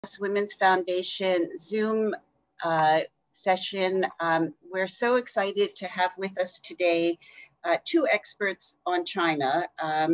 Women's Foundation Zoom session. We're so excited to have with us today two experts on China.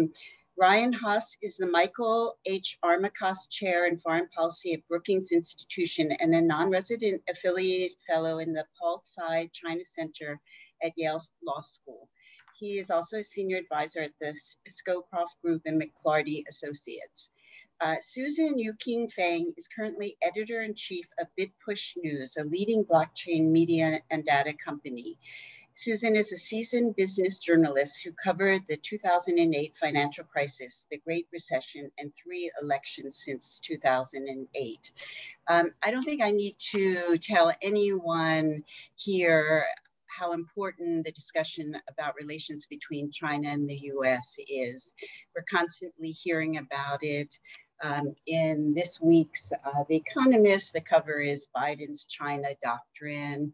Ryan Haas is the Michael H. Armacost Chair in Foreign Policy at Brookings Institution and a non-resident affiliated fellow in the Paul Tsai China Center at Yale Law School. He is also a senior advisor at the Scowcroft Group and McClarty Associates. Susan Yuqing Feng is currently editor-in-chief of BitPush News, a leading blockchain media and data company. Susan is a seasoned business journalist who covered the 2008 financial crisis, the Great Recession, and 3 elections since 2008. I don't think I need to tell anyone here how important the discussion about relations between China and the US is. We're constantly hearing about it. In this week's The Economist, the cover is Biden's China Doctrine.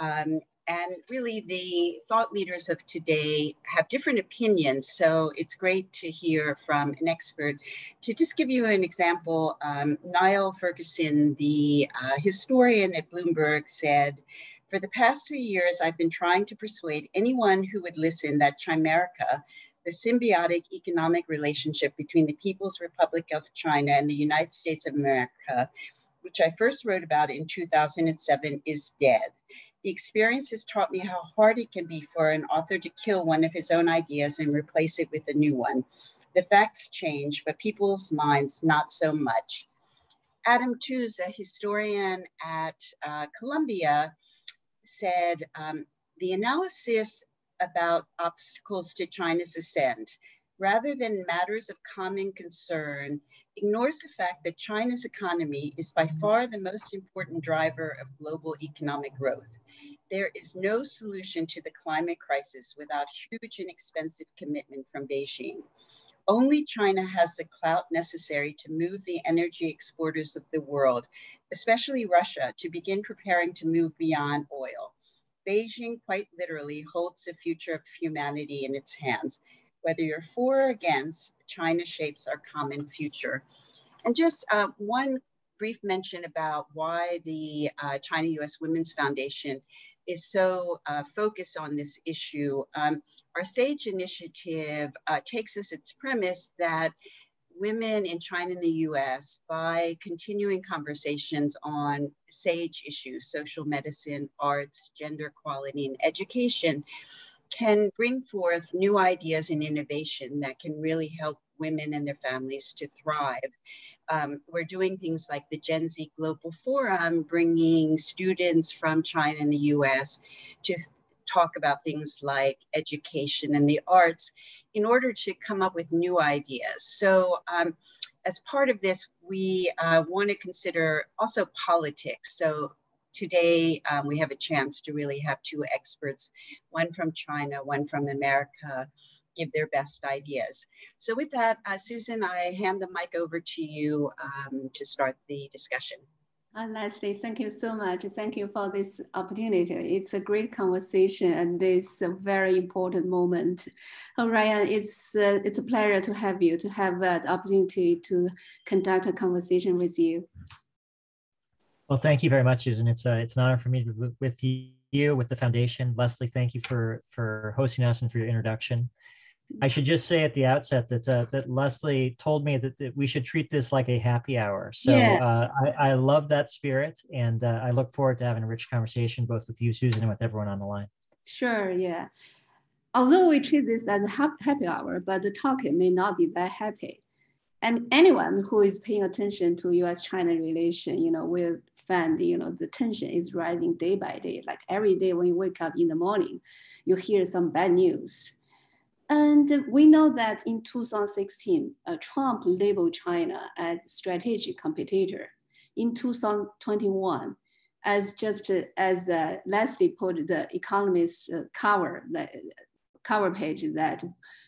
And really the thought leaders of today have different opinions. So it's great to hear from an expert. To just give you an example, Niall Ferguson, the historian at Bloomberg, said, "For the past 3 years, I've been trying to persuade anyone who would listen that Chimerica, the symbiotic economic relationship between the People's Republic of China and the United States of America, which I first wrote about in 2007, is dead. The experience has taught me how hard it can be for an author to kill one of his own ideas and replace it with a new one. The facts change, but people's minds not so much." Adam Tooze, a historian at Columbia, said, "The analysis about obstacles to China's ascent, rather than matters of common concern, ignores the fact that China's economy is by far the most important driver of global economic growth. There is no solution to the climate crisis without huge and expensive commitment from Beijing. Only China has the clout necessary to move the energy exporters of the world, especially Russia, to begin preparing to move beyond oil. Beijing quite literally holds the future of humanity in its hands. Whether you're for or against, China shapes our common future." And just one brief mention about why the China-US Women's Foundation is so focused on this issue. Our SAGE initiative takes as its premise that women in China and the US, by continuing conversations on SAGE issues, social medicine, arts, gender equality, and education, can bring forth new ideas and innovation that can really help women and their families to thrive. We're doing things like the Gen Z Global Forum, bringing students from China and the US to talk about things like education and the arts in order to come up with new ideas. So as part of this, we want to consider also politics. So today, we have a chance to really have 2 experts, one from China, one from America, give their best ideas. So with that, Susan, I hand the mic over to you to start the discussion. Leslie, thank you so much. Thank you for this opportunity. It's a great conversation and this a very important moment. Ryan, it's a pleasure to have you, to have the opportunity to conduct a conversation with you. Well, thank you very much, Susan. It's an honor for me to be with you, with the foundation. Leslie, thank you for hosting us and for your introduction. I should just say at the outset that that Leslie told me that we should treat this like a happy hour. So yeah. I love that spirit, and I look forward to having a rich conversation both with you, Susan, and with everyone on the line. Sure, yeah. Although we treat this as a happy hour, but the talk may not be that happy. And anyone who is paying attention to U.S.-China relation, will find, the tension is rising day by day. Like every day when you wake up in the morning, you hear some bad news. And we know that in 2016, Trump labeled China as a strategic competitor. In 2021, as Leslie put the Economist cover page, that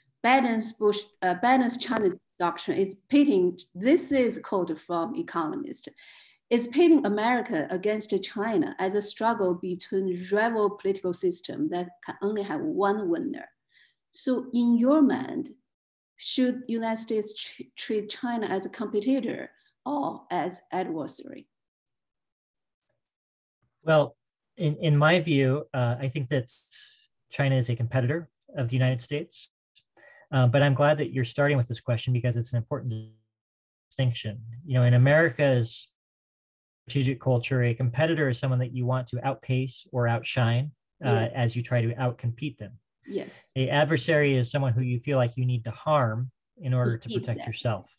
Biden's China doctrine is pitting, this is a quote from Economist, is pitting America against China as a struggle between rival political systems that can only have one winner. So in your mind, should United States treat China as a competitor or as adversary? Well, in my view, I think that China is a competitor of the United States. But I'm glad that you're starting with this question because it's an important distinction. You know, in America's strategic culture, a competitor is someone that you want to outpace or outshine as you try to outcompete them. Yes. A adversary is someone who you feel like you need to harm in order to protect yourself.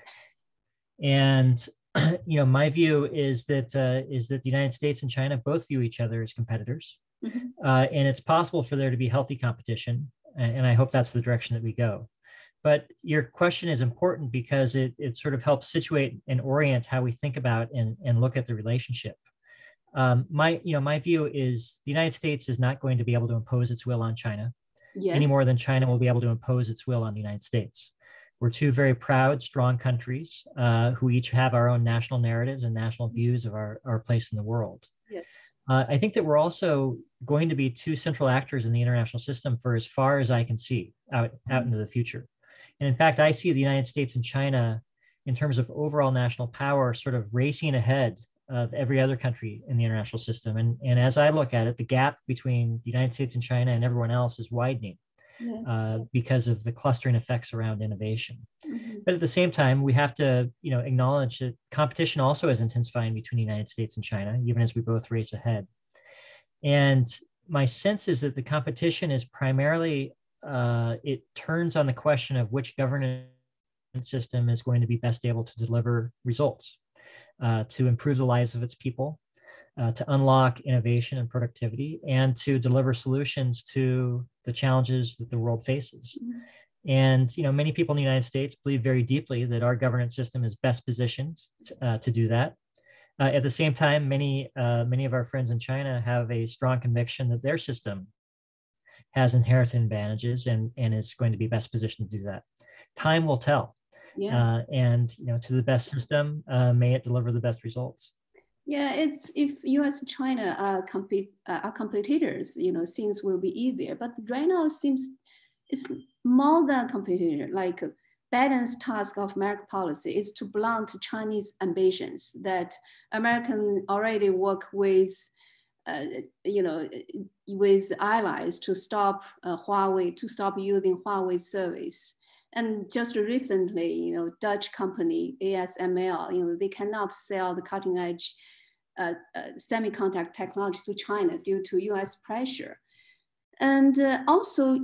And you know, my view is that the United States and China both view each other as competitors, and it's possible for there to be healthy competition. And I hope that's the direction that we go. But your question is important because it sort of helps situate and orient how we think about and look at the relationship. My view is the United States is not going to be able to impose its will on China any more than China will be able to impose its will on the United States. We're two very proud, strong countries who each have our own national narratives and national views of our place in the world. Yes. I think that we're also going to be two central actors in the international system for as far as I can see out into the future. And in fact, I see the United States and China in terms of overall national power sort of racing ahead of every other country in the international system. And as I look at it, the gap between the United States and China and everyone else is widening because of the clustering effects around innovation. But at the same time, we have to, acknowledge that competition also is intensifying between the United States and China, even as we both race ahead. And my sense is that the competition is primarily, it turns on the question of which governance system is going to be best able to deliver results, to improve the lives of its people, to unlock innovation and productivity, and to deliver solutions to the challenges that the world faces. And many people in the United States believe very deeply that our governance system is best positioned to do that. At the same time, many of our friends in China have a strong conviction that their system has inherent advantages and is going to be best positioned to do that. Time will tell. And to the best system, may it deliver the best results. Yeah, it's if U.S. and China are competitors, things will be easier. But right now, it seems it's more than competitor. Like Biden's task of American policy is to blunt Chinese ambitions that American already work with, with allies to stop Huawei, to stop using Huawei service. And just recently, Dutch company ASML, they cannot sell the cutting edge semiconductor technology to China due to U.S. pressure. And also,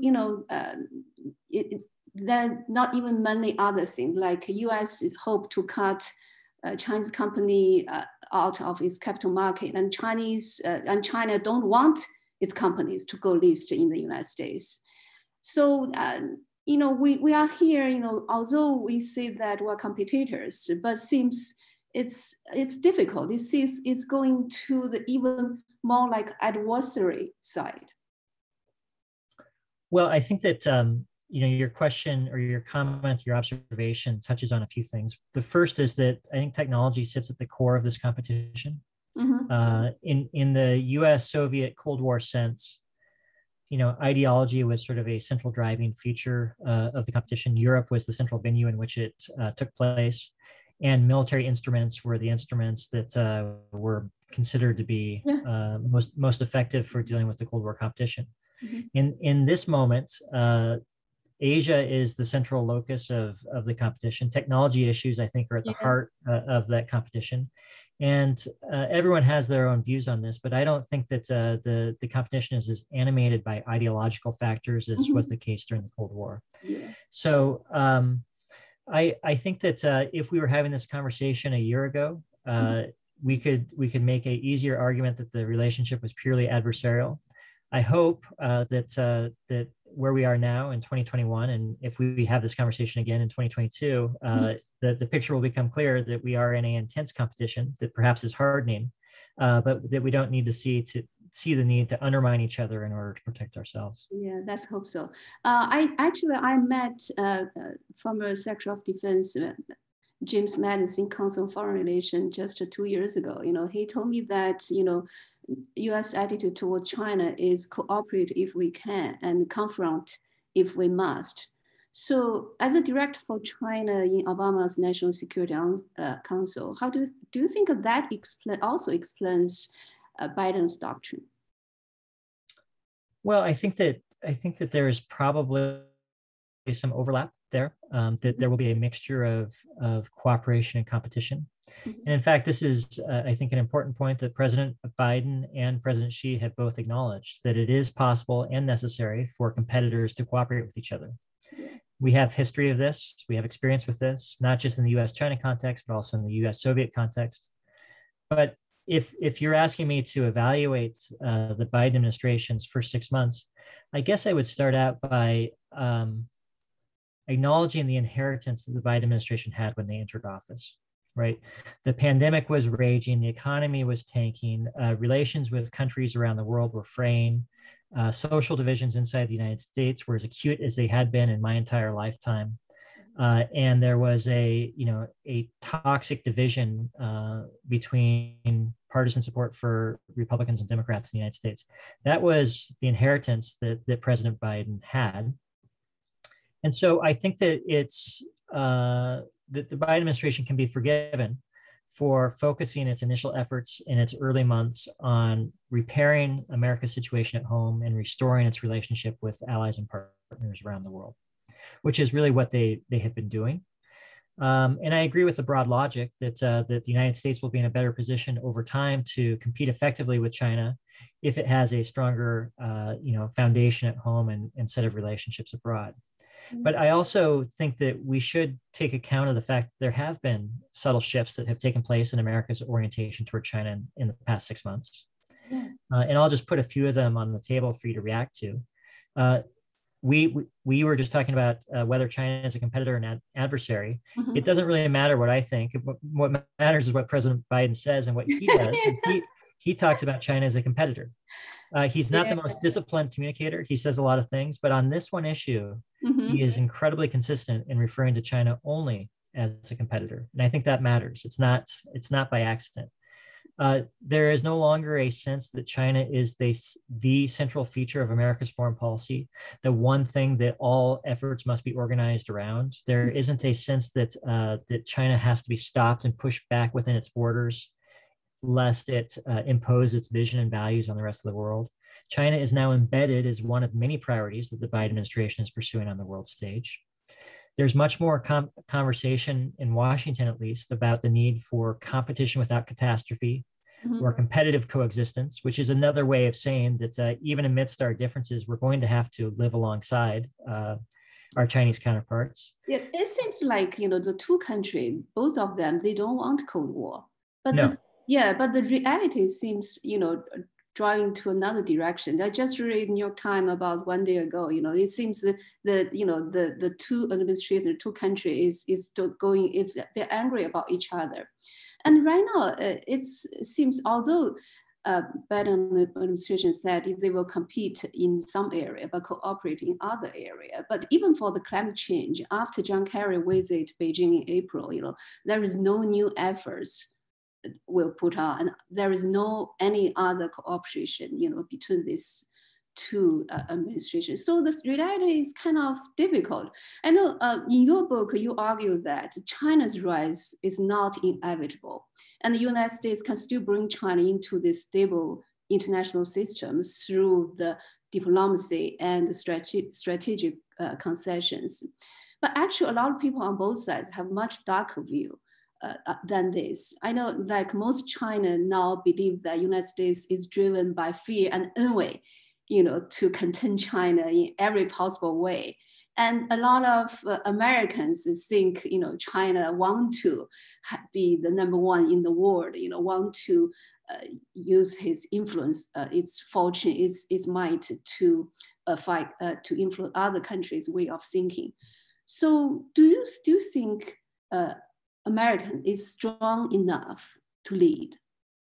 that not even many other things, like U.S. hope to cut Chinese company out of its capital market, and China don't want its companies to go list in the United States. So, we are here, although we say that we're competitors, but seems it's difficult. It's going to the even more like adversary side. Well, I think that your question or your comment, your observation touches on a few things. The first is that I think technology sits at the core of this competition. In the U.S.-Soviet Cold War sense, ideology was sort of a central driving feature of the competition. Europe was the central venue in which it took place, and military instruments were the instruments that were considered to be most effective for dealing with the Cold War competition. In this moment, Asia is the central locus of the competition. Technology issues, I think, are at the heart of that competition. And everyone has their own views on this, but I don't think that the competition is as animated by ideological factors as was the case during the Cold War. So I think that if we were having this conversation a year ago, we could make an easier argument that the relationship was purely adversarial. I hope that where we are now in 2021, and if we have this conversation again in 2022, the picture will become clear that we are in an intense competition that perhaps is hardening, but that we don't need to see the need to undermine each other in order to protect ourselves. Yeah, let's hope so. I met former Secretary of Defense James Mattis in Council on Foreign Relations just 2 years ago. He told me that U.S. attitude toward China is cooperate if we can and confront if we must. So as a director for China in Obama's National Security Council, how do you think that also explains Biden's doctrine? Well, I think that there is probably some overlap there, that there will be a mixture of cooperation and competition. Mm-hmm. And in fact, this is, I think, an important point that President Biden and President Xi have both acknowledged, that it is possible and necessary for competitors to cooperate with each other. Yeah. We have history of this. We have experience with this, not just in the US-China context, but also in the US-Soviet context. But if you're asking me to evaluate the Biden administration's first 6 months, I guess I would start out by acknowledging the inheritance that the Biden administration had when they entered office, right? The pandemic was raging, the economy was tanking, relations with countries around the world were fraying, social divisions inside the United States were as acute as they had been in my entire lifetime. And there was a toxic division between partisan support for Republicans and Democrats in the United States. That was the inheritance that President Biden had. And so I think that that the Biden administration can be forgiven for focusing its initial efforts in its early months on repairing America's situation at home and restoring its relationship with allies and partners around the world, which is really what they have been doing. And I agree with the broad logic that the United States will be in a better position over time to compete effectively with China if it has a stronger foundation at home and set of relationships abroad. But I also think that we should take account of the fact that there have been subtle shifts that have taken place in America's orientation toward China in the past 6 months. Yeah. And I'll just put a few of them on the table for you to react to. We were just talking about whether China is a competitor and adversary. Mm-hmm. It doesn't really matter what I think. What matters is what President Biden says, and what he does is he talks about China as a competitor. He's not the most disciplined communicator. He says a lot of things, but on this one issue, mm-hmm. he is incredibly consistent in referring to China only as a competitor. And I think that matters. It's not by accident. There is no longer a sense that China is the central feature of America's foreign policy, the one thing that all efforts must be organized around. There isn't a sense that China has to be stopped and pushed back within its borders, lest it impose its vision and values on the rest of the world. China is now embedded as one of many priorities that the Biden administration is pursuing on the world stage. There's much more conversation in Washington, at least, about the need for competition without catastrophe, mm-hmm. or competitive coexistence, which is another way of saying that even amidst our differences, we're going to have to live alongside our Chinese counterparts. Yeah, it seems like, the two countries, both of them, they don't want Cold War. But no. But the reality seems, driving to another direction. I just read New York Times about 1 day ago. It seems that the two administrations, the two countries they're angry about each other. And right now, it seems, although Biden administration said they will compete in some area, but cooperate in other area. But even for the climate change, after John Kerry visited Beijing in April, there is no new efforts will put on, and there is no any other cooperation, between these two administrations. So this reality is kind of difficult. I know in your book, you argue that China's rise is not inevitable, and the United States can still bring China into this stable international system through the diplomacy and the strategic concessions. But actually, a lot of people on both sides have much darker view than this. I know, like most China now believe that United States is driven by fear and envy, to contain China in every possible way. And a lot of Americans think, China want to be the number one in the world, want to use his influence, its fortune, its might to fight, to influence other countries' way of thinking. So do you still think American is strong enough to lead?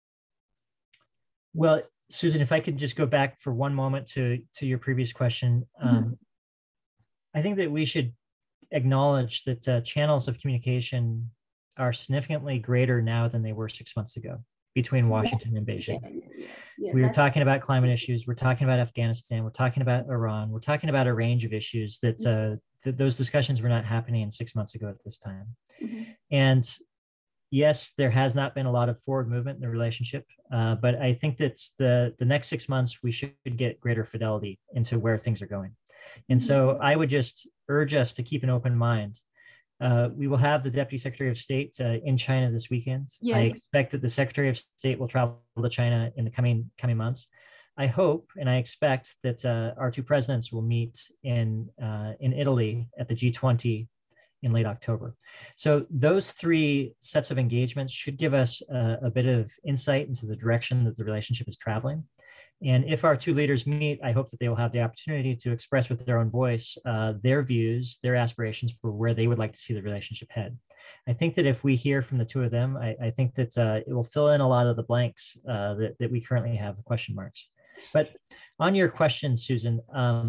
Well, Susan, if I could just go back for one moment to your previous question, mm-hmm. I think that we should acknowledge that channels of communication are significantly greater now than they were 6 months ago between Washington and Beijing. Yeah, we were talking about climate issues. We're talking about Afghanistan. We're talking about Iran. We're talking about a range of issues that those discussions were not happening 6 months ago at this time. Mm-hmm. And yes, there has not been a lot of forward movement in the relationship, but I think that the next 6 months, we should get greater fidelity into where things are going. And so I would just urge us to keep an open mind. We will have the Deputy Secretary of State in China this weekend. Yes. I expect that the Secretary of State will travel to China in the coming months. I hope and I expect that our two presidents will meet in Italy at the G20 in late October. So those three sets of engagements should give us a bit of insight into the direction that the relationship is traveling. And if our two leaders meet, I hope that they will have the opportunity to express with their own voice their views, their aspirations for where they would like to see the relationship head. I think that if we hear from the two of them, I think that it will fill in a lot of the blanks that we currently have, the question marks. But on your question, Susan,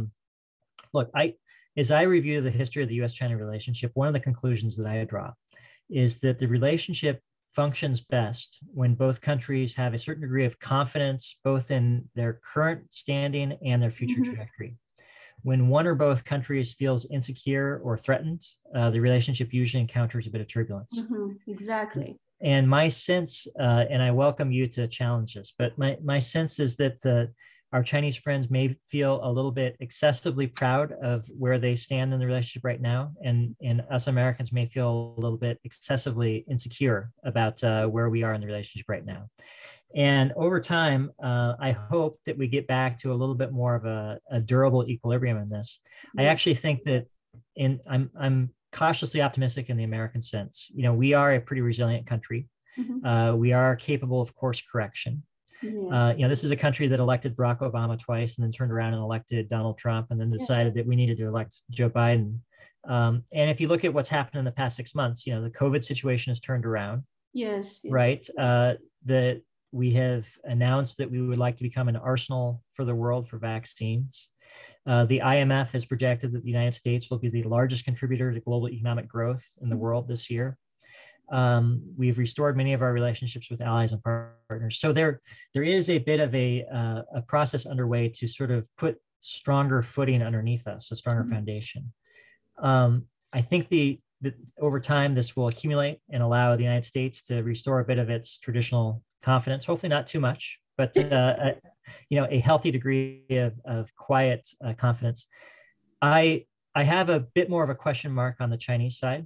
look, as I review the history of the US-China relationship, one of the conclusions that I draw is that the relationship functions best when both countries have a certain degree of confidence, both in their current standing and their future trajectory. When one or both countries feels insecure or threatened, the relationship usually encounters a bit of turbulence. Exactly. And my sense, and I welcome you to challenge this, but my sense is that our Chinese friends may feel a little bit excessively proud of where they stand in the relationship right now. And us Americans may feel a little bit excessively insecure about where we are in the relationship right now. And over time, I hope that we get back to a little bit more of a durable equilibrium in this. I actually think that I'm cautiously optimistic in the American sense. You know, we are a pretty resilient country. We are capable of course correction. Yeah. You know, this is a country that elected Barack Obama twice and then turned around and elected Donald Trump and then decided that we needed to elect Joe Biden. And if you look at what's happened in the past 6 months, you know, the COVID situation has turned around. Yes. Right. That we have announced that we would like to become an arsenal for the world for vaccines. The IMF has projected that the United States will be the largest contributor to global economic growth in the world this year. We've restored many of our relationships with allies and partners. So there is a bit of a process underway to sort of put stronger footing underneath us, a stronger foundation. I think that over time, this will accumulate and allow the United States to restore a bit of its traditional confidence, hopefully not too much, but you know, a healthy degree of quiet confidence. I have a bit more of a question mark on the Chinese side.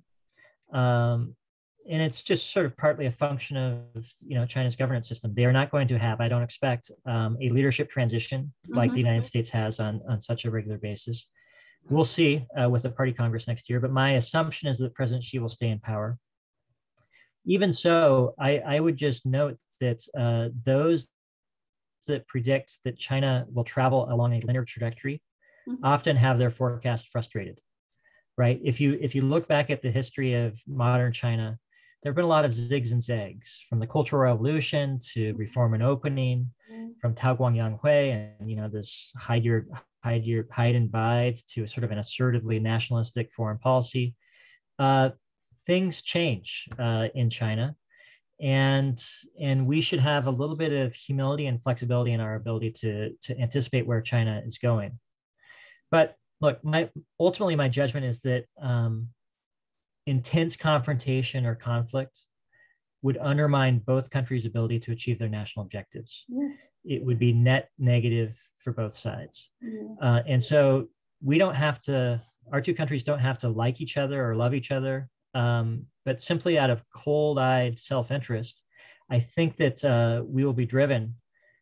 And it's just sort of partly a function of, you know, China's governance system. They are not going to have, I don't expect, a leadership transition like the United States has on such a regular basis. We'll see with the Party Congress next year, but my assumption is that President Xi will stay in power. Even so, I would just note that those that predict that China will travel along a linear trajectory often have their forecast frustrated, right? If you look back at the history of modern China, there have been a lot of zigs and zags, from the Cultural Revolution to reform and opening, from Tao Guangyang Hui and, you know, this hide and bide to sort of an assertively nationalistic foreign policy. Things change in China, and we should have a little bit of humility and flexibility in our ability to anticipate where China is going. But look, ultimately my judgment is that intense confrontation or conflict would undermine both countries' ability to achieve their national objectives. Yes. It would be net negative for both sides. And so we don't have to, our two countries don't have to like each other or love each other, but simply out of cold-eyed self-interest, I think that we will be driven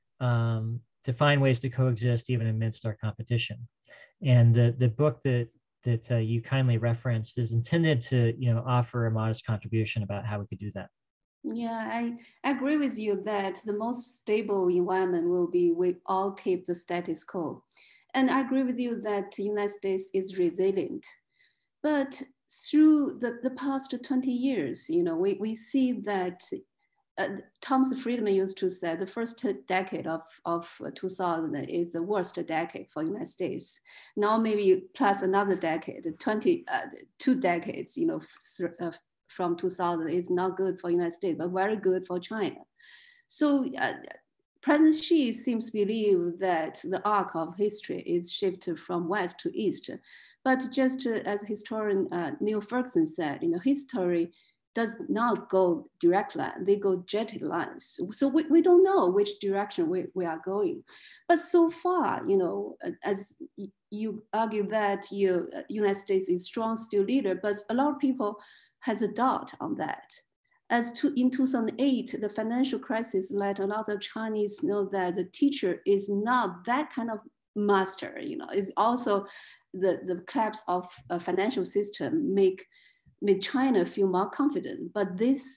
to find ways to coexist even amidst our competition. And the book that you kindly referenced is intended to, you know, offer a modest contribution about how we could do that. Yeah, I agree with you that the most stable environment will be we all keep the status quo. And I agree with you that the United States is resilient. But through the past 20 years, you know, we see that Thomas Friedman used to say the first decade of 2000 is the worst decade for the United States. Now maybe plus another decade, 2 decades, you know, from 2000 is not good for the United States, but very good for China. So President Xi seems to believe that the arc of history is shifted from west to east. But just as historian Neil Ferguson said, history does not go direct line, they go jetted lines. So we don't know which direction we are going. But so far, as you argue that United States is strong still leader, but a lot of people has a doubt on that. In 2008, the financial crisis let a lot of Chinese know that the teacher is not that kind of master, it's also the collapse of a financial system made China feel more confident. But this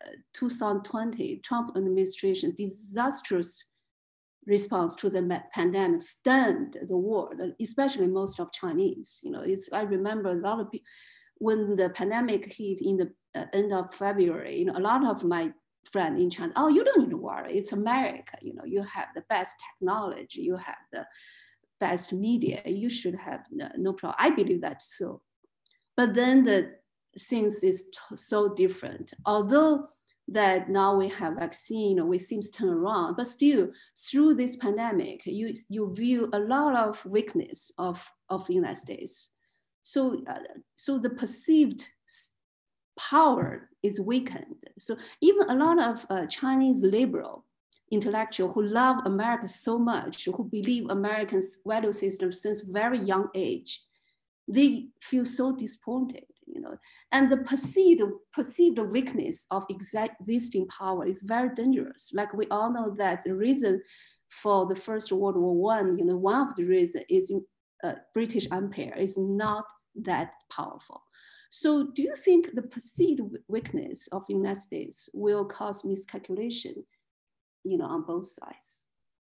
2020 Trump administration disastrous response to the pandemic stunned the world, especially most of Chinese. I remember a lot of people, when the pandemic hit in the end of February, a lot of my friends in China, oh, you don't need to worry, it's America, you have the best technology, you have the best media, you should have no problem. I believe that so. But then the things is so different. Although that now we have vaccine, we seem to turn around, but still through this pandemic, you view a lot of weakness of the United States. So the perceived power is weakened. So even a lot of Chinese liberal intellectual who love America so much, who believe Americans' value system since very young age, they feel so disappointed, And the perceived weakness of existing power is very dangerous. Like we all know that the reason for the First World War I, one of the reasons is British Empire is not that powerful. So do you think the perceived weakness of the United States will cause miscalculation, on both sides?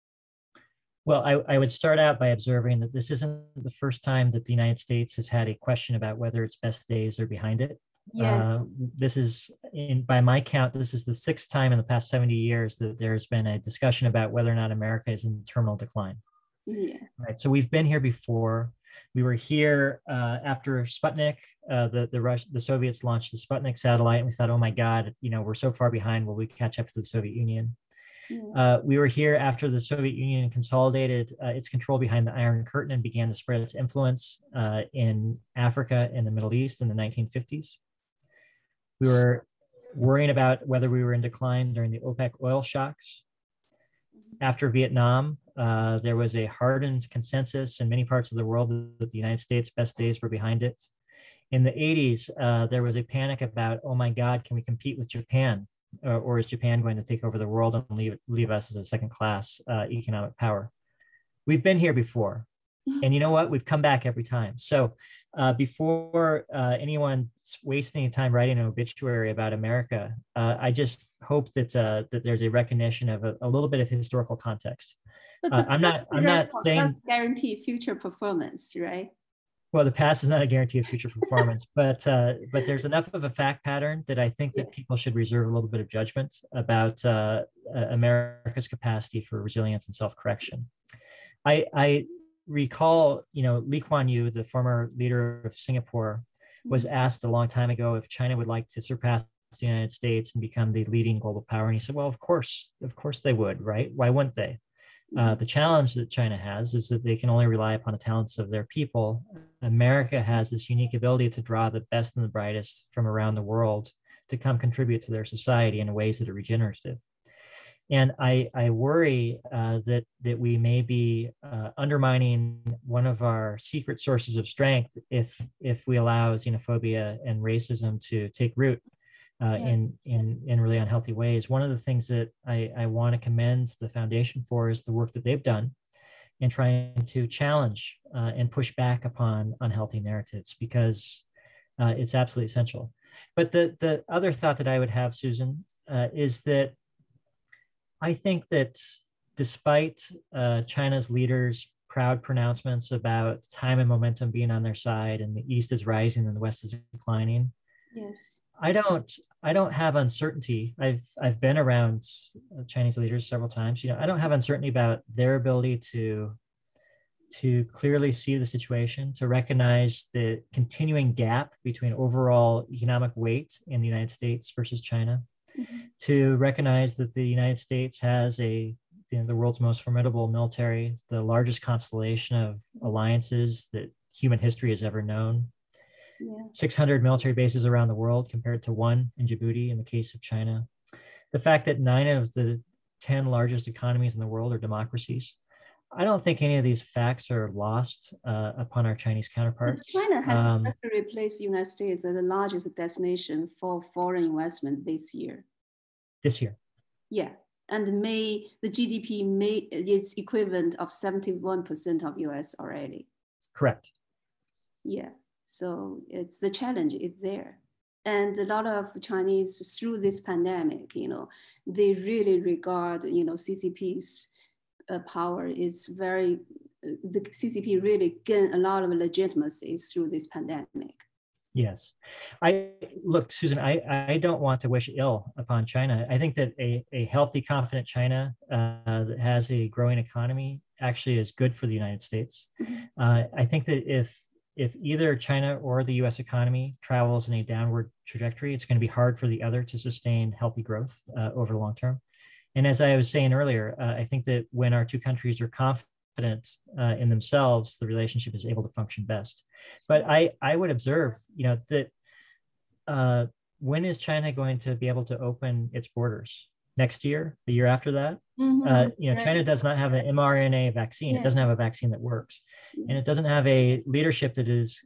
Well, I would start out by observing that this isn't the first time that the United States has had a question about whether its best days are behind it. Yes. This is, by my count, this is the 6th time in the past 70 years that there's been a discussion about whether or not America is in terminal decline. Yeah. Right. So we've been here before. We were here after Sputnik. The Soviets launched the Sputnik satellite, and we thought, oh my God, we're so far behind. Will we catch up to the Soviet Union? We were here after the Soviet Union consolidated its control behind the Iron Curtain and began to spread its influence in Africa and the Middle East in the 1950s. We were worrying about whether we were in decline during the OPEC oil shocks. After Vietnam, there was a hardened consensus in many parts of the world that the United States' best days were behind it. In the 80s, there was a panic about, oh my God, can we compete with Japan? Or is Japan going to take over the world and leave us as a second-class economic power? We've been here before. And you know what? We've come back every time. So before anyone wastes any time writing an obituary about America, I just hope that that there's a recognition of a little bit of historical context. I'm not saying guarantee future performance, right? Well, the past is not a guarantee of future performance, but there's enough of a fact pattern that I think that people should reserve a little bit of judgment about America's capacity for resilience and self-correction. I recall, Lee Kuan Yew, the former leader of Singapore, was asked a long time ago if China would like to surpass the United States and become the leading global power, and he said, "Well, of course they would, right? Why wouldn't they?" The challenge that China has is that they can only rely upon the talents of their people. America has this unique ability to draw the best and the brightest from around the world to come contribute to their society in ways that are regenerative. And I worry that we may be undermining one of our secret sources of strength if we allow xenophobia and racism to take root in really unhealthy ways. One of the things that I want to commend the foundation for is the work that they've done in trying to challenge and push back upon unhealthy narratives, because it's absolutely essential. But the other thought that I would have, Susan, is that I think that despite China's leaders' proud pronouncements about time and momentum being on their side and the East is rising and the West is declining, yes, I don't have uncertainty. I've been around Chinese leaders several times. I don't have uncertainty about their ability to clearly see the situation, to recognize the continuing gap between overall economic weight in the United States versus China, to recognize that the United States has the world's most formidable military, the largest constellation of alliances that human history has ever known. Yeah. 600 military bases around the world compared to 1 in Djibouti in the case of China. The fact that 9 of the 10 largest economies in the world are democracies. I don't think any of these facts are lost upon our Chinese counterparts. But China has just replaced the United States as the largest destination for foreign investment this year. This year. Yeah, and the GDP is equivalent of 71% of US already. Correct. Yeah, so it's the challenge is there. And a lot of Chinese through this pandemic, they really regard, CCP's power is very, the CCP really gained a lot of legitimacy through this pandemic. Yes. Look, Susan, I don't want to wish ill upon China. I think that a healthy, confident China that has a growing economy actually is good for the United States. Mm-hmm. I think that if either China or the US economy travels in a downward trajectory, it's going to be hard for the other to sustain healthy growth over the long term. And as I was saying earlier, I think that when our two countries are confident in themselves, the relationship is able to function best. But I would observe, that when is China going to be able to open its borders? Next year, the year after that? Mm-hmm. China does not have an mRNA vaccine. Yeah. It doesn't have a vaccine that works, and it doesn't have a leadership that is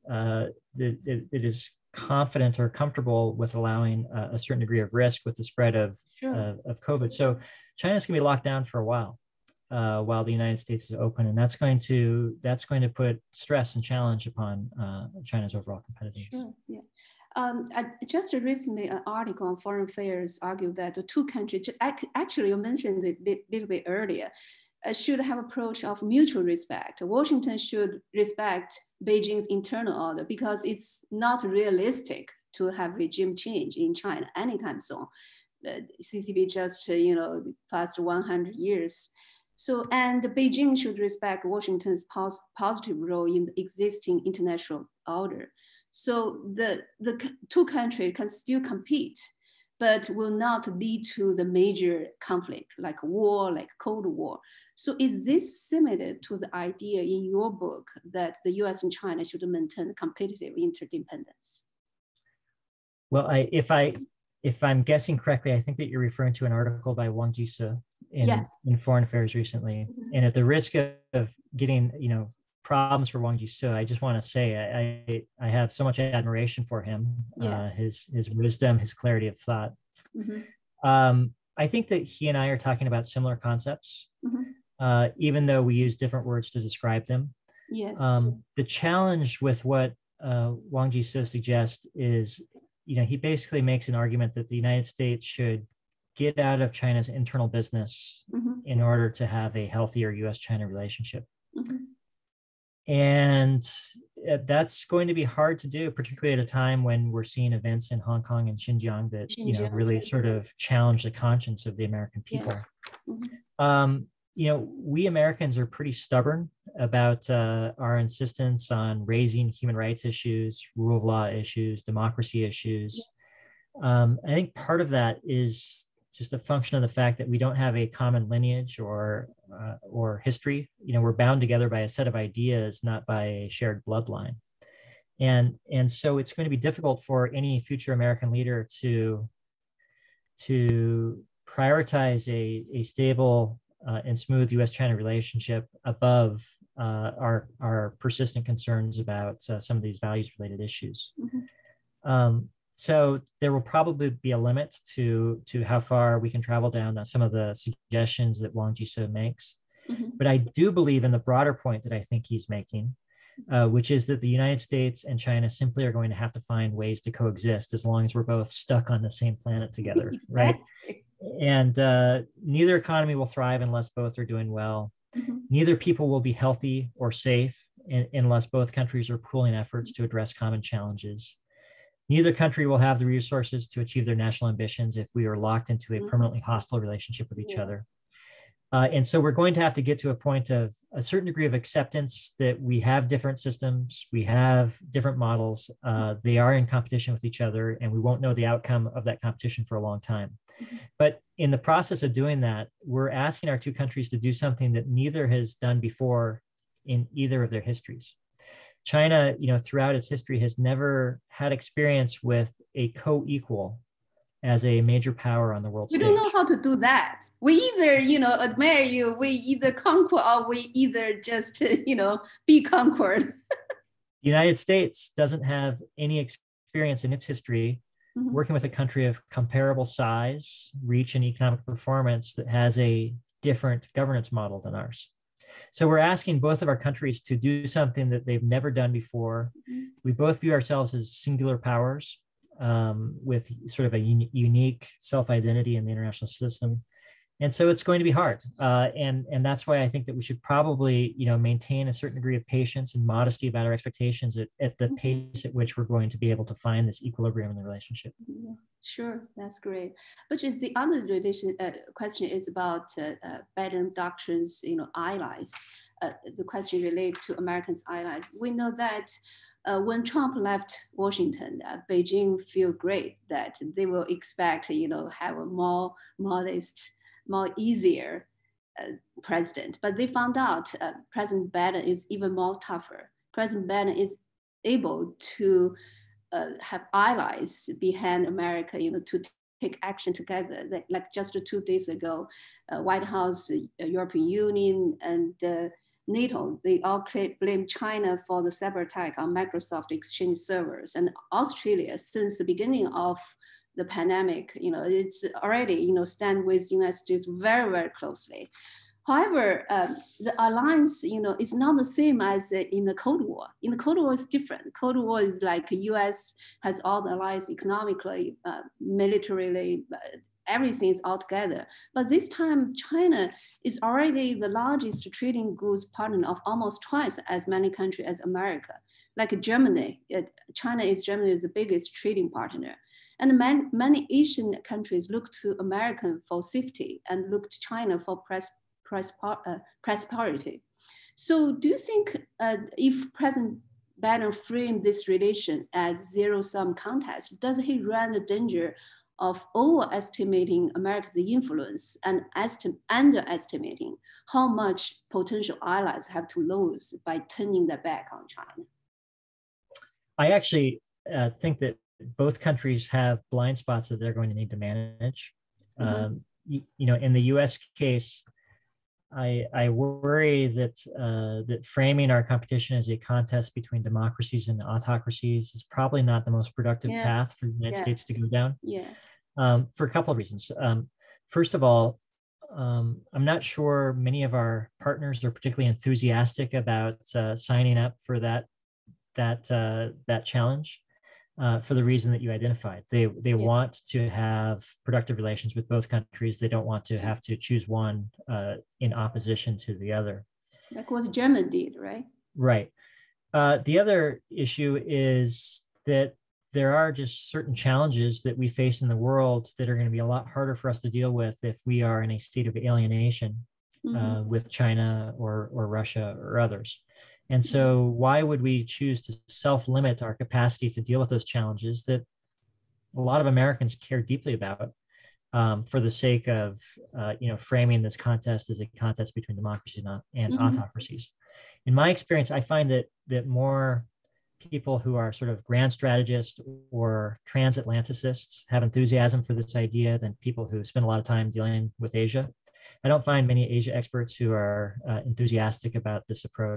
confident or comfortable with allowing a certain degree of risk with the spread of COVID. So China's going to be locked down for a while the United States is open, and that's going to put stress and challenge upon China's overall competitiveness. Sure. Yeah. I just recently, an article on Foreign Affairs argued that the two countries, actually you mentioned it a little bit earlier, should have approach of mutual respect. Washington should respect Beijing's internal order because it's not realistic to have regime change in China anytime soon. CCP just, past 100 years. So, and Beijing should respect Washington's positive role in the existing international order. So the two countries can still compete, but will not lead to the major conflict like war, like Cold War. So is this similar to the idea in your book that the US and China should maintain competitive interdependence? Well, if I'm guessing correctly, I think that you're referring to an article by Wang Jise in Foreign Affairs recently. Mm-hmm. And at the risk of getting, problems for Wang Jise, I just want to say I have so much admiration for him, his wisdom, his clarity of thought. Mm-hmm. I think that he and I are talking about similar concepts, mm-hmm. Even though we use different words to describe them. Yes. The challenge with what Wang Jise suggests is, he basically makes an argument that the United States should get out of China's internal business mm-hmm. in order to have a healthier US-China relationship. Mm-hmm. And that's going to be hard to do, particularly at a time when we're seeing events in Hong Kong and Xinjiang that really sort of challenge the conscience of the American people. Yeah. Mm-hmm. We Americans are pretty stubborn about our insistence on raising human rights issues, rule of law issues, democracy issues. I think part of that is just a function of the fact that we don't have a common lineage or history. We're bound together by a set of ideas, not by a shared bloodline. And so it's going to be difficult for any future American leader to prioritize a stable and smooth US-China relationship above our persistent concerns about some of these values-related issues. Mm-hmm. So there will probably be a limit to how far we can travel down some of the suggestions that Wang Jise makes. Mm-hmm. But I do believe in the broader point that I think he's making, which is that the United States and China simply are going to have to find ways to coexist as long as we're both stuck on the same planet together, right? And neither economy will thrive unless both are doing well. Mm-hmm. Neither people will be healthy or safe unless both countries are pooling efforts to address common challenges. Neither country will have the resources to achieve their national ambitions if we are locked into a permanently hostile relationship with each other. And so we're going to have to get to a point of a certain degree of acceptance that we have different systems, we have different models, they are in competition with each other, and we won't know the outcome of that competition for a long time. Mm-hmm. But in the process of doing that, we're asking our two countries to do something that neither has done before in either of their histories. China, throughout its history has never had experience with a co-equal as a major power on the world we stage. don't know how to do that. We either, admire you, we either conquer, or we either just, be conquered. The United States doesn't have any experience in its history working with a country of comparable size, reach, and economic performance that has a different governance model than ours. So we're asking both of our countries to do something that they've never done before. We both view ourselves as singular powers with sort of a unique self-identity in the international system. And so it's going to be hard. And that's why I think that we should probably, maintain a certain degree of patience and modesty about our expectations at the pace at which we're going to be able to find this equilibrium in the relationship. Yeah, sure, that's great. But the other question is about Biden doctrines, allies. The question related to Americans' allies. We know that when Trump left Washington, Beijing feel great that they will expect, have a more modest, more easier president. But they found out President Biden is even more tougher. President Biden is able to have allies behind America, to take action together. Like just 2 days ago, White House, European Union, and NATO, they all blame China for the cyber attack on Microsoft Exchange servers. And Australia, since the beginning of the pandemic, it's already, stand with the United States very, very closely. However, the alliance, is not the same as in the Cold War. In the Cold War, it's different. Cold War is like the US has all the allies economically, militarily, everything is all together. But this time, China is already the largest trading goods partner of almost twice as many countries as America. Like Germany, China is Germany's the biggest trading partner. And many Asian countries look to America for safety and look to China for prosperity. So do you think if President Biden framed this relation as zero-sum contest, does he run the danger of overestimating America's influence and underestimating how much potential allies have to lose by turning their back on China? I actually think that both countries have blind spots that they're going to need to manage. In the U.S. case, I worry that framing our competition as a contest between democracies and autocracies is probably not the most productive path for the United States to go down. For a couple of reasons. First of all, I'm not sure many of our partners are particularly enthusiastic about signing up for that challenge. For the reason that you identified. They want to have productive relations with both countries. They don't want to have to choose one in opposition to the other. Like what Germany did, right? Right. The other issue is that there are just certain challenges that we face in the world that are going to be a lot harder for us to deal with if we are in a state of alienation with China or Russia or others. And so why would we choose to self-limit our capacity to deal with those challenges that a lot of Americans care deeply about for the sake of, framing this contest as a contest between democracies and autocracies? In my experience, I find that more people who are sort of grand strategists or transatlanticists have enthusiasm for this idea than people who spend a lot of time dealing with Asia. I don't find many Asia experts who are enthusiastic about this approach.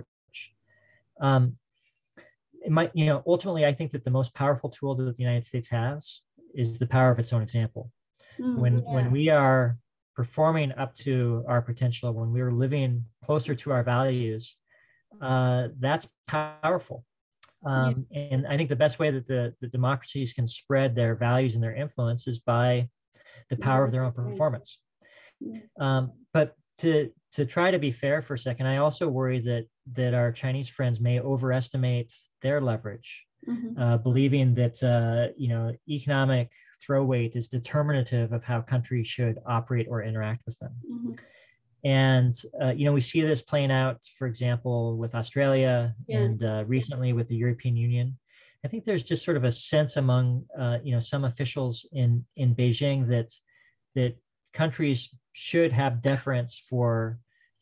Ultimately, I think that the most powerful tool that the United States has is the power of its own example. When we are performing up to our potential, when we are living closer to our values, that's powerful. And I think the best way that the democracies can spread their values and their influence is by the power of their own performance. But to try to be fair for a second, I also worry that our Chinese friends may overestimate their leverage, believing that economic throw weight is determinative of how countries should operate or interact with them. And we see this playing out, for example, with Australia and recently with the European Union. I think there's just sort of a sense among some officials in Beijing that countries should have deference for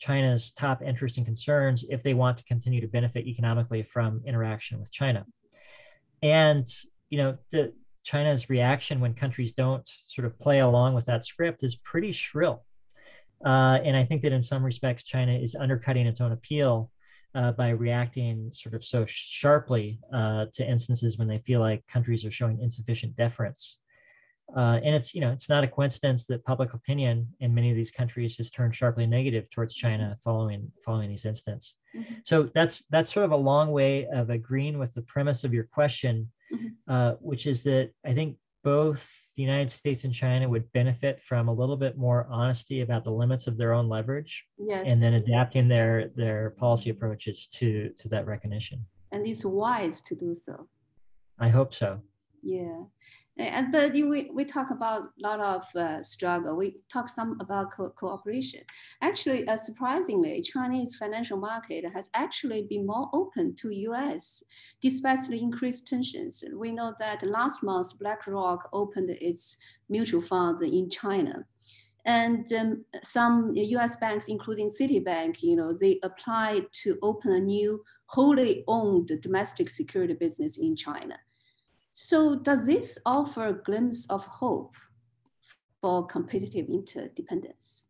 China's top interests and concerns if they want to continue to benefit economically from interaction with China. And, China's reaction when countries don't sort of play along with that script is pretty shrill. And I think that in some respects, China is undercutting its own appeal by reacting sort of so sharply to instances when they feel like countries are showing insufficient deference. And it's not a coincidence that public opinion in many of these countries has turned sharply negative towards China following these incidents. Mm-hmm. So that's sort of a long way of agreeing with the premise of your question, which is that I think both the United States and China would benefit from a little bit more honesty about the limits of their own leverage, yes, and then adapting their policy approaches to that recognition. And it's wise to do so. I hope so. Yeah. But we talk about a lot of struggle. We talk some about cooperation. Actually, surprisingly, Chinese financial market has actually been more open to US despite the increased tensions. We know that last month, BlackRock opened its mutual fund in China. And some US banks, including Citibank, they applied to open a new wholly owned domestic security business in China. So does this offer a glimpse of hope for competitive interdependence?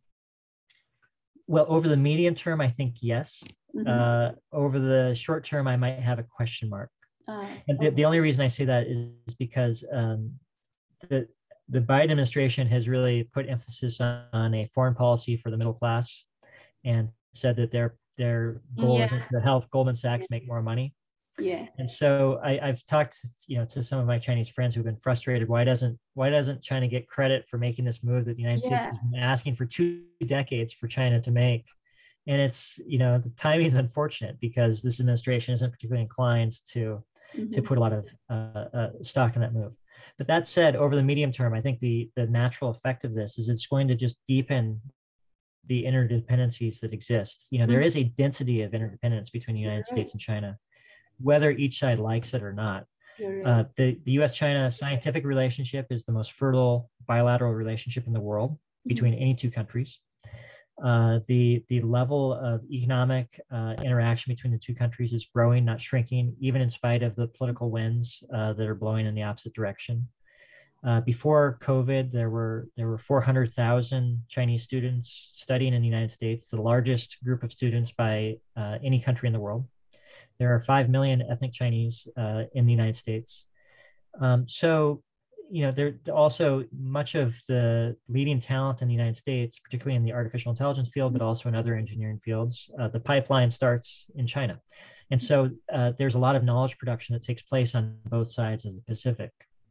Well, over the medium term, I think yes. Mm-hmm. Over the short term, I might have a question mark. And the only reason I say that is because the Biden administration has really put emphasis on a foreign policy for the middle class and said that their goal isn't to help Goldman Sachs make more money. Yeah. And so I've talked, to some of my Chinese friends who've been frustrated. Why doesn't China get credit for making this move that the United States has been asking for 2 decades for China to make? And it's, the timing is unfortunate because this administration isn't particularly inclined to put a lot of stock in that move. But that said, over the medium term, I think the natural effect of this is it's going to just deepen the interdependencies that exist. There is a density of interdependence between the United States and China, whether each side likes it or not. The US-China scientific relationship is the most fertile bilateral relationship in the world between any two countries. The level of economic interaction between the two countries is growing, not shrinking, even in spite of the political winds that are blowing in the opposite direction. Before COVID, there were 400,000 Chinese students studying in the United States, the largest group of students by any country in the world. There are 5 million ethnic Chinese in the United States. So, there also much of the leading talent in the United States, particularly in the artificial intelligence field, but also in other engineering fields, the pipeline starts in China. And so there's a lot of knowledge production that takes place on both sides of the Pacific.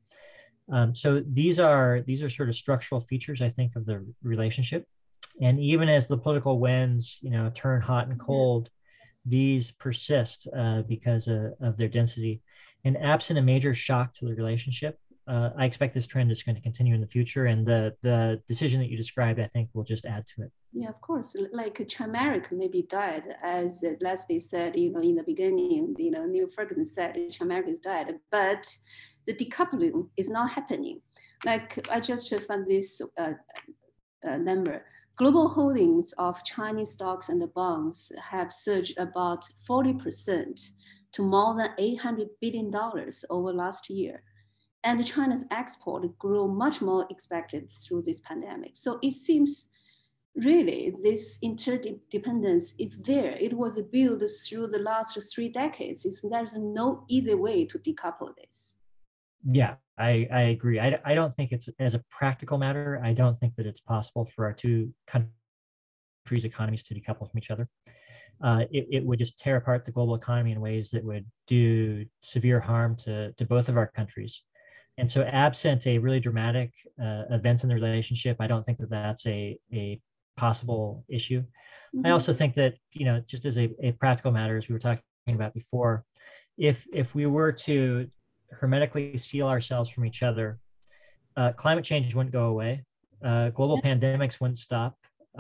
So these are sort of structural features, I think, of the relationship. And even as the political winds, turn hot and cold, these persist because of their density. And absent a major shock to the relationship, I expect this trend is going to continue in the future. And the decision that you described, I think, will just add to it. Yeah, of course. Like Chimeric maybe died, as Leslie said, in the beginning, Neil Ferguson said Chimeric is dead, but the decoupling is not happening. Like I just found this number. Global holdings of Chinese stocks and bonds have surged about 40% to more than $800 billion over last year. And China's export grew much more expected through this pandemic. So it seems really this interdependence is there. It was built through the last 3 decades. There's no easy way to decouple this. Yeah, I agree. I don't think it's, as a practical matter, I don't think that it's possible for our two countries' economies to decouple from each other. It would just tear apart the global economy in ways that would do severe harm to both of our countries. And so absent a really dramatic event in the relationship, I don't think that that's a possible issue. Mm-hmm. I also think that, just as a practical matter, as we were talking about before, if we were to hermetically seal ourselves from each other, climate change wouldn't go away. Global pandemics wouldn't stop.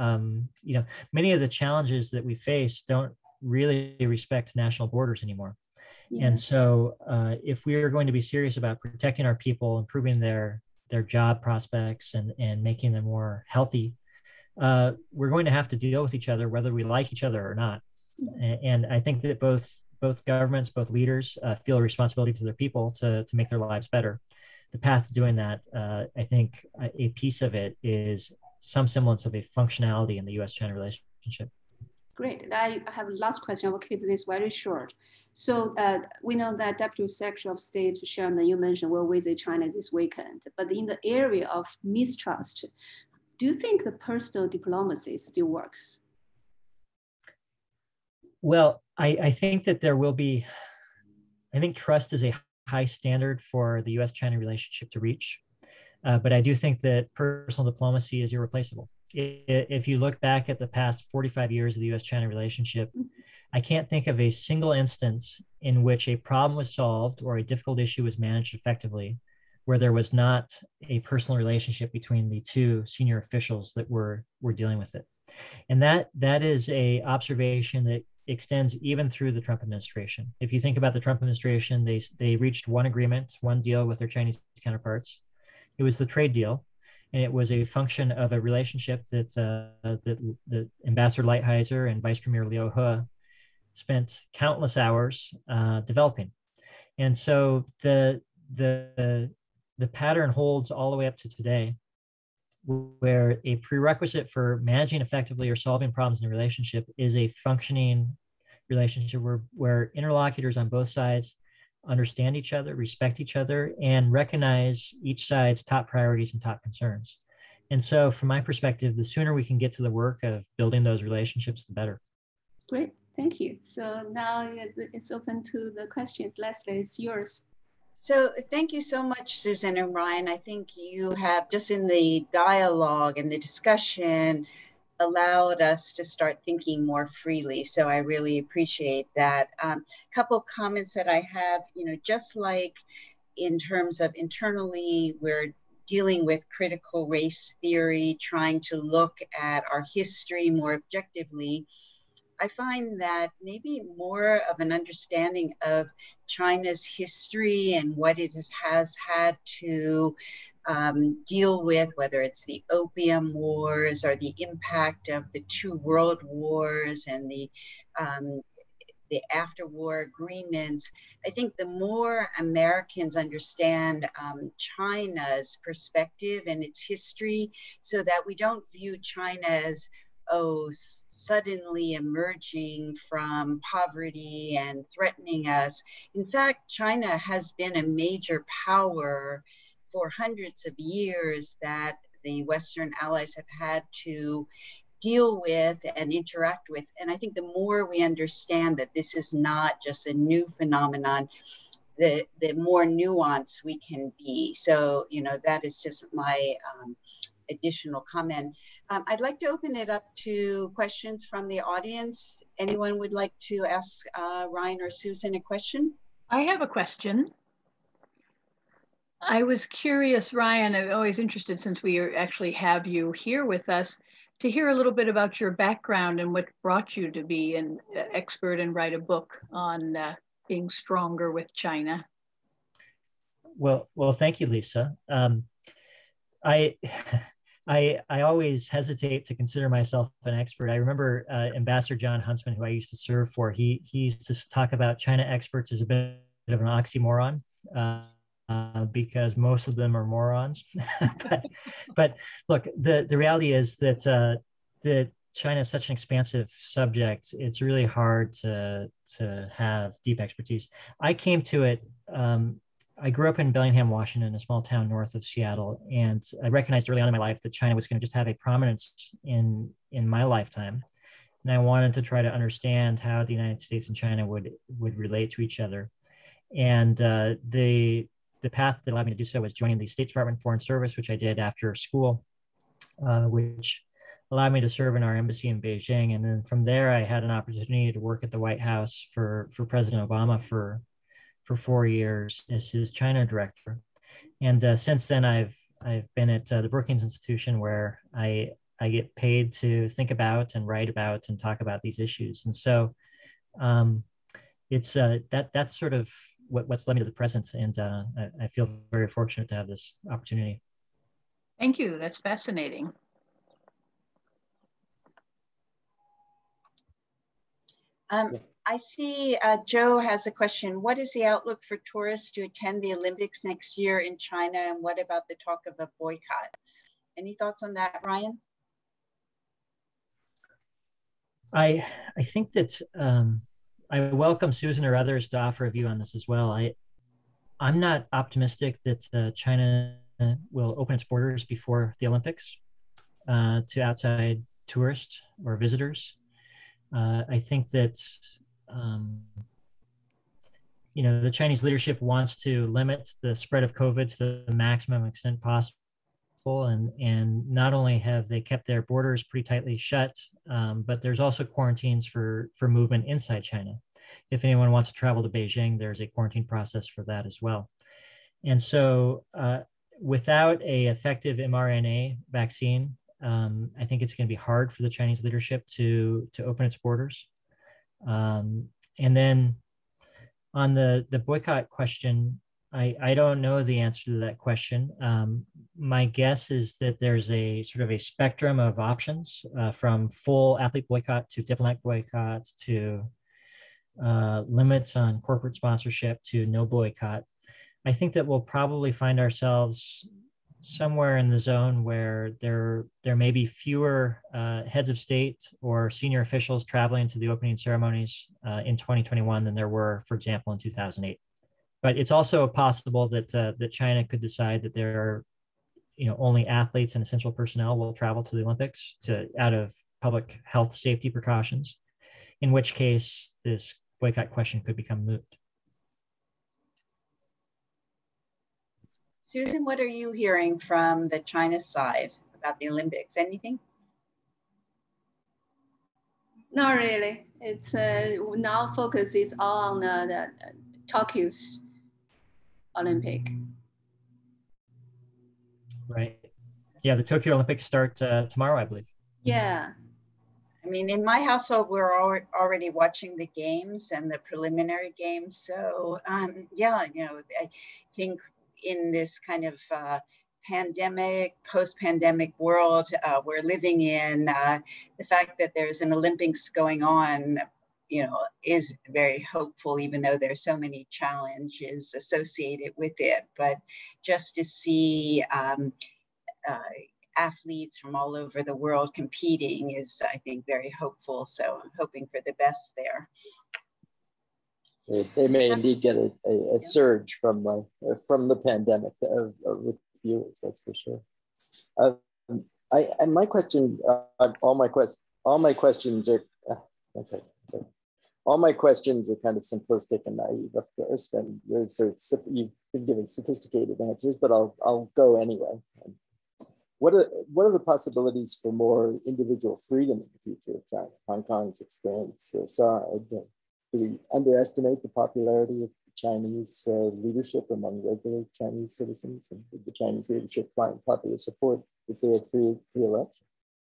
Many of the challenges that we face don't really respect national borders anymore. Yeah. And so if we are going to be serious about protecting our people, improving their job prospects and making them more healthy, we're going to have to deal with each other, whether we like each other or not. And I think that both governments, both leaders feel a responsibility to their people to make their lives better. The path to doing that, I think a piece of it is some semblance of a functionality in the U.S.-China relationship. Great. I have a last question. I will keep this very short. So we know that Deputy Secretary of State Sherman, you mentioned, will visit China this weekend. But in the area of mistrust, do you think the personal diplomacy still works? Well, I think that there will be, I think trust is a high standard for the U.S.-China relationship to reach. But I do think that personal diplomacy is irreplaceable. If you look back at the past 45 years of the U.S.-China relationship, I can't think of a single instance in which a problem was solved or a difficult issue was managed effectively where there was not a personal relationship between the two senior officials that were dealing with it. And that is a observation that extends even through the Trump administration. If you think about the Trump administration, they reached one agreement, one deal with their Chinese counterparts. It was the trade deal, and it was a function of a relationship that Ambassador Lighthizer and Vice Premier Liu He spent countless hours developing. And so the pattern holds all the way up to today, where a prerequisite for managing effectively or solving problems in a relationship is a functioning relationship where interlocutors on both sides understand each other, respect each other, and recognize each side's top priorities and top concerns. And so from my perspective, the sooner we can get to the work of building those relationships, the better. Great, thank you. So now it's open to the questions. Leslie, it's yours. So thank you so much, Susan and Ryan. I think you have, just in the dialogue and the discussion, allowed us to start thinking more freely. So I really appreciate that. Couple comments that I have, just like in terms of internally, we're dealing with critical race theory, trying to look at our history more objectively. I find that maybe more of an understanding of China's history and what it has had to deal with, whether it's the Opium Wars or the impact of the two world wars and the after-war agreements. I think the more Americans understand China's perspective and its history, so that we don't view China as suddenly emerging from poverty and threatening us. In fact, China has been a major power for hundreds of years that the Western allies have had to deal with and interact with. And I think the more we understand that this is not just a new phenomenon, the more nuanced we can be. So, that is just my additional comment. I'd like to open it up to questions from the audience. Anyone would like to ask Ryan or Susan a question? I have a question. I was curious, Ryan, I'm always interested, since we actually have you here with us, to hear a little bit about your background and what brought you to be an expert and write a book on being stronger with China. Well, thank you, Lisa. I always hesitate to consider myself an expert. I remember Ambassador John Huntsman, who I used to serve for, he used to talk about China experts as a bit of an oxymoron. Because most of them are morons. but look, the reality is that China is such an expansive subject. It's really hard to have deep expertise. I came to it. I grew up in Bellingham, Washington, a small town north of Seattle, and I recognized early on in my life that China was going to just have a prominence in my lifetime, and I wanted to try to understand how the United States and China would relate to each other. And the path that allowed me to do so was joining the State Department Foreign Service, which I did after school, which allowed me to serve in our embassy in Beijing. And then from there, I had an opportunity to work at the White House for President Obama for 4 years as his China director. And since then, I've been at the Brookings Institution, where I get paid to think about and write about and talk about these issues. And so it's that's sort of what's led me to the present, and I feel very fortunate to have this opportunity. Thank you. That's fascinating. I see Joe has a question. What is the outlook for tourists to attend the Olympics next year in China? And what about the talk of a boycott? Any thoughts on that, Ryan? I think that I welcome Susan or others to offer a view on this as well. I'm not optimistic that China will open its borders before the Olympics to outside tourists or visitors. I think that the Chinese leadership wants to limit the spread of COVID to the maximum extent possible. And not only have they kept their borders pretty tightly shut, but there's also quarantines for movement inside China. If anyone wants to travel to Beijing, there's a quarantine process for that as well. And so without an effective mRNA vaccine, I think it's going to be hard for the Chinese leadership to open its borders. And then on the boycott question, I don't know the answer to that question. My guess is that there's a sort of a spectrum of options from full athlete boycott to diplomatic boycott to limits on corporate sponsorship to no boycott. I think that we'll probably find ourselves somewhere in the zone where there may be fewer heads of state or senior officials traveling to the opening ceremonies in 2021 than there were, for example, in 2008. But it's also possible that that China could decide that there are, only athletes and essential personnel will travel to the Olympics out of public health safety precautions, in which case this boycott question could become moot. Susan, what are you hearing from the China side about the Olympics? Anything? Not really. It's now focus is all on the Tokyo's Olympic. Right. Yeah, the Tokyo Olympics start tomorrow, I believe. Yeah. I mean, in my household, we're already watching the games and the preliminary games. So yeah, I think in this kind of pandemic, post-pandemic world we're living in, the fact that there's an Olympics going on, is very hopeful, even though there's so many challenges associated with it. But just to see athletes from all over the world competing is, I think, very hopeful. So I'm hoping for the best there. They may indeed get a surge from the pandemic with viewers, that's for sure. My question, all my questions are, all my questions are kind of simplistic and naive, of course, and you've been giving sophisticated answers, but I'll go anyway. What are the possibilities for more individual freedom in the future of China? Hong Kong's experience aside, do we underestimate the popularity of the Chinese leadership among regular Chinese citizens? And would the Chinese leadership find popular support if they had free election?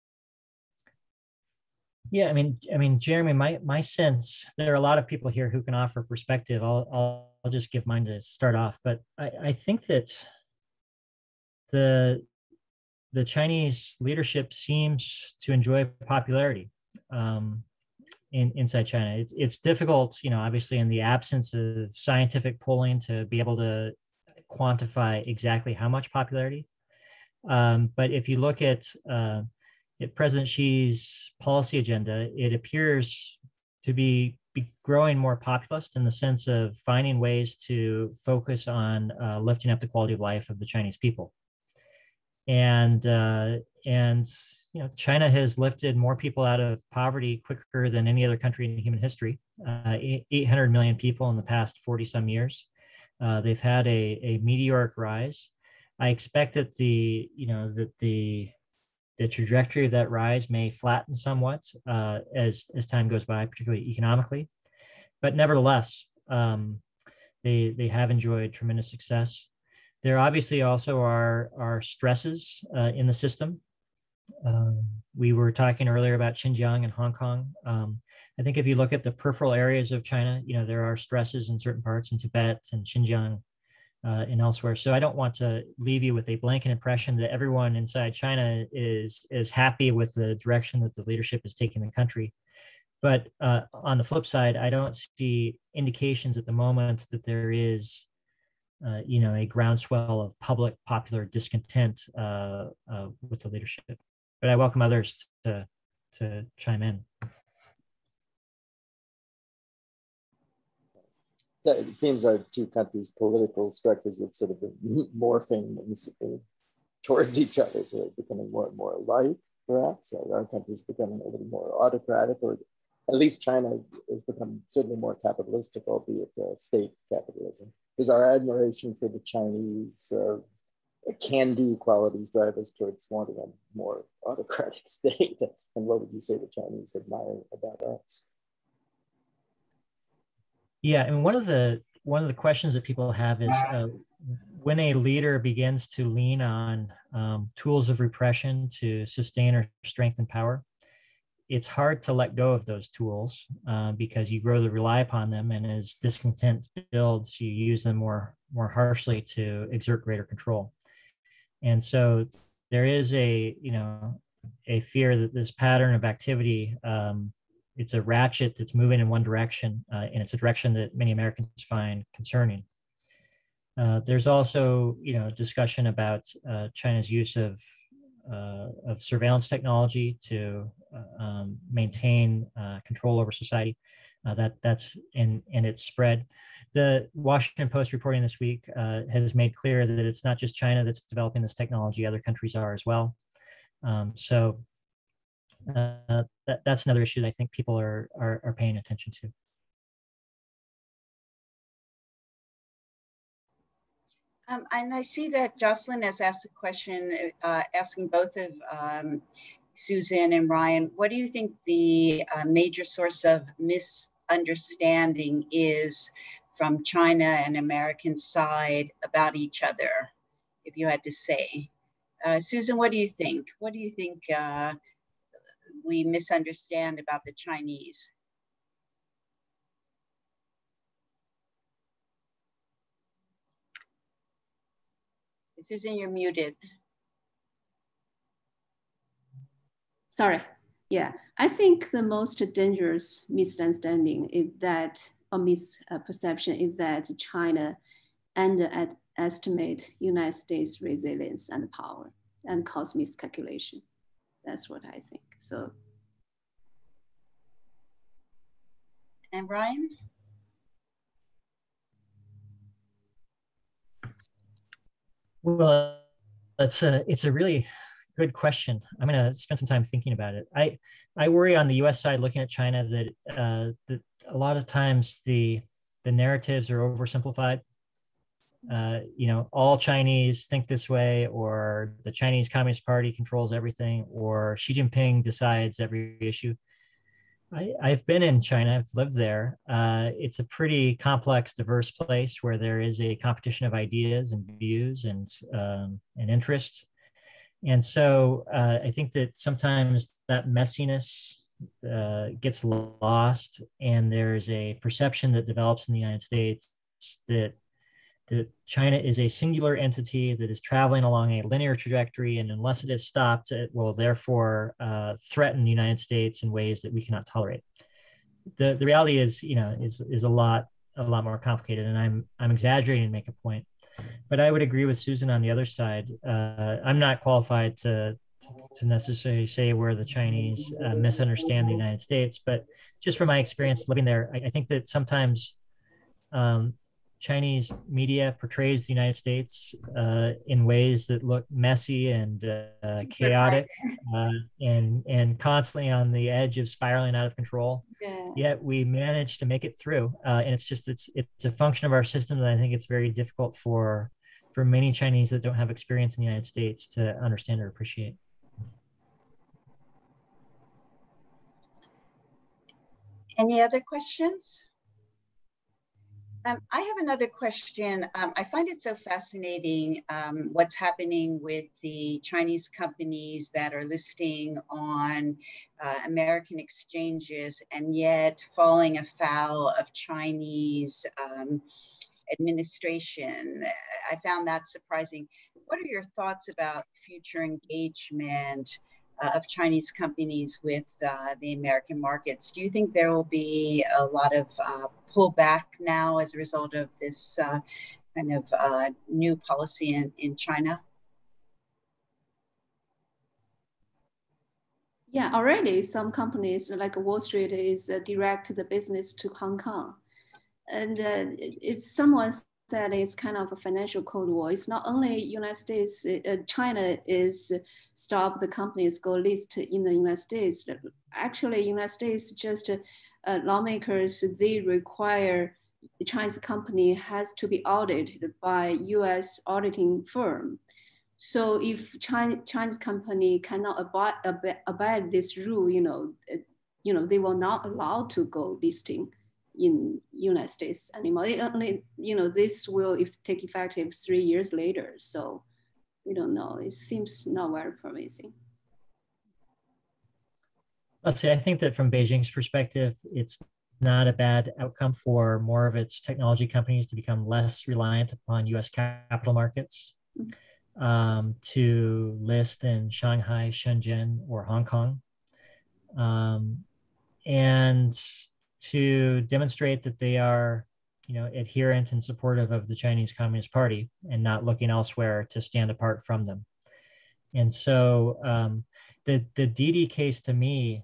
Yeah, I mean, Jeremy, my sense, there are a lot of people here who can offer perspective. I'll just give mine to start off, but I think that the Chinese leadership seems to enjoy popularity inside China. It's difficult, obviously in the absence of scientific polling to be able to quantify exactly how much popularity. But if you look at President Xi's policy agenda, it appears to be growing more populist in the sense of finding ways to focus on lifting up the quality of life of the Chinese people. And China has lifted more people out of poverty quicker than any other country in human history. 800 million people in the past 40 some years. They've had a meteoric rise. I expect that the trajectory of that rise may flatten somewhat as time goes by, particularly economically. But nevertheless, they have enjoyed tremendous success. There obviously also are stresses in the system. We were talking earlier about Xinjiang and Hong Kong. I think if you look at the peripheral areas of China, there are stresses in certain parts in Tibet and Xinjiang and elsewhere. So I don't want to leave you with a blanket impression that everyone inside China is happy with the direction that the leadership is taking the country. But on the flip side, I don't see indications at the moment that there is, a groundswell of public popular discontent with the leadership. But I welcome others to chime in. So it seems our two countries' political structures have sort of been morphing towards each other, so becoming more and more alike, perhaps. Our country's becoming a little more autocratic, or at least China has become certainly more capitalistic, albeit state capitalism. Does our admiration for the Chinese can-do qualities drive us towards wanting a more autocratic state? And what would you say the Chinese admire about us? Yeah, and one of the questions that people have is when a leader begins to lean on tools of repression to sustain or strengthen power, it's hard to let go of those tools because you grow to rely upon them, and as discontent builds, you use them more harshly to exert greater control. And so there is a fear that this pattern of activity, it's a ratchet that's moving in one direction, and it's a direction that many Americans find concerning. There's also, discussion about China's use of surveillance technology to maintain control over society. That's in its spread. The Washington Post reporting this week has made clear that it's not just China that's developing this technology; other countries are as well. So that's another issue that I think people are paying attention to. And I see that Jocelyn has asked a question, asking both of Susan and Ryan, what do you think the major source of misunderstanding is from China and American side about each other, if you had to say? Susan, what do you think? What do you think we misunderstand about the Chinese? Susan, you're muted. Sorry. Yeah, I think the most dangerous misunderstanding is that, or misperception is that China underestimate United States resilience and power and cause miscalculation. That's what I think. So. And Ryan? Well, it's a really good question. I'm going to spend some time thinking about it. I worry on the U.S. side, looking at China, that a lot of times the narratives are oversimplified. All Chinese think this way, or the Chinese Communist Party controls everything, or Xi Jinping decides every issue. I've been in China. I've lived there. It's a pretty complex, diverse place where there is a competition of ideas and views and interests. And so I think that sometimes that messiness gets lost, and there's a perception that develops in the United States that China is a singular entity that is traveling along a linear trajectory, and unless it is stopped, it will therefore threaten the United States in ways that we cannot tolerate. The reality is, is a lot more complicated, and I'm exaggerating to make a point. But I would agree with Susan on the other side. I'm not qualified to necessarily say where the Chinese misunderstand the United States, but just from my experience living there, I think that sometimes Chinese media portrays the United States in ways that look messy and chaotic, and constantly on the edge of spiraling out of control. Yeah. Yet we manage to make it through, and it's a function of our system that I think it's very difficult for many Chinese that don't have experience in the United States to understand or appreciate. Any other questions? I have another question. I find it so fascinating what's happening with the Chinese companies that are listing on American exchanges and yet falling afoul of Chinese administration. I found that surprising. What are your thoughts about future engagement of Chinese companies with the American markets. Do you think there will be a lot of pullback now as a result of this kind of new policy in China? Yeah, already some companies like Wall Street is direct the business to Hong Kong. And it's someone said it's kind of a financial cold war. It's not only United States, China is stop the companies go list in the United States. Actually, United States just lawmakers, they require the Chinese company has to be audited by US auditing firm. So if Chinese company cannot abide this rule, they will not allow to go listing in United States anymore. Only, this will take effective 3 years later. So we don't know. It seems not very promising. Let's see. I think that from Beijing's perspective, it's not a bad outcome for more of its technology companies to become less reliant upon U.S. capital markets. To list in Shanghai, Shenzhen, or Hong Kong, and to demonstrate that they are, adherent and supportive of the Chinese Communist Party and not looking elsewhere to stand apart from them. And so the Didi case to me,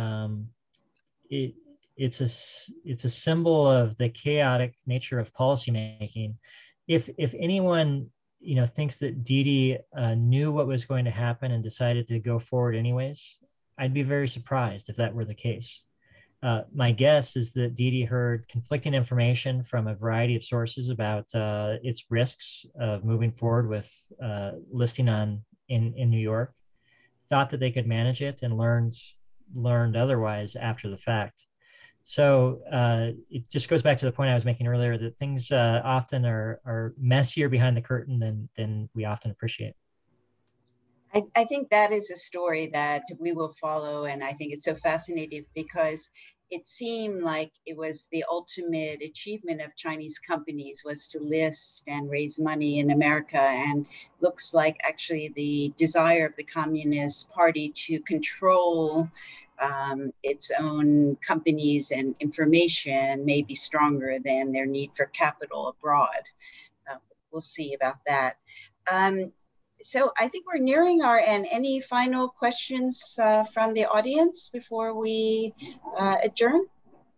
it's a symbol of the chaotic nature of policymaking. If anyone thinks that Didi knew what was going to happen and decided to go forward anyways, I'd be very surprised if that were the case. My guess is that Didi heard conflicting information from a variety of sources about its risks of moving forward with listing in New York, thought that they could manage it, and learned otherwise after the fact. So it just goes back to the point I was making earlier that things often are messier behind the curtain than we often appreciate. I think that is a story that we will follow, and I think it's so fascinating because it seemed like it was the ultimate achievement of Chinese companies was to list and raise money in America, and looks like actually the desire of the Communist Party to control its own companies and information may be stronger than their need for capital abroad. We'll see about that. So I think we're nearing our end. Any final questions from the audience before we adjourn?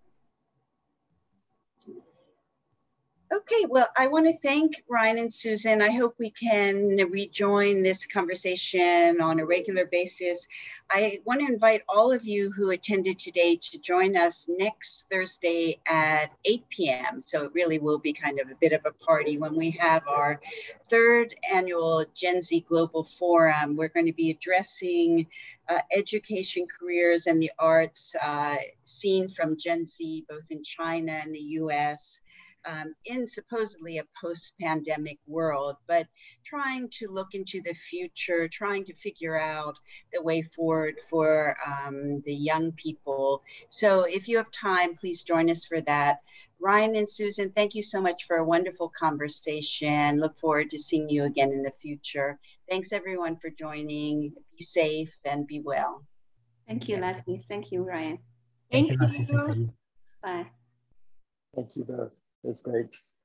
Okay, well, I want to thank Ryan and Susan. I hope we can rejoin this conversation on a regular basis. I want to invite all of you who attended today to join us next Thursday at 8 p.m. So it really will be kind of a bit of a party when we have our 3rd annual Gen Z Global Forum. We're going to be addressing education, careers, and the arts seen from Gen Z, both in China and the US. In supposedly a post-pandemic world, but trying to look into the future, trying to figure out the way forward for the young people. So if you have time, please join us for that. Ryan and Susan, thank you so much for a wonderful conversation. Look forward to seeing you again in the future. Thanks everyone for joining. Be safe and be well. Thank you, Leslie. Thank you, Ryan. Thank you, Leslie. Thank you. Bye. Thank you both. It's great.